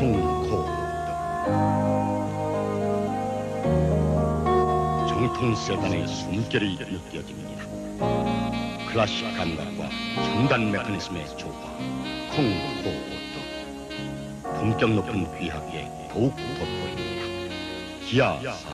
콩코드. 정통 세단의 숨결이 느껴집니다. 클래식 감각과 첨단 메커니즘의 조화, 콩코드. 품격 높은 귀하기에 더욱 돋보입니다. 기아